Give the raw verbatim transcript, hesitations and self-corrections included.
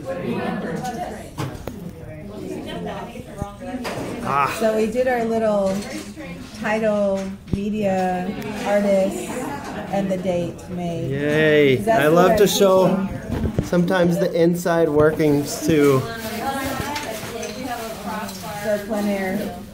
Ah. So we did our little title, media, artist, and the date made. Yay! I love to show sometimes the inside workings too. So plein air.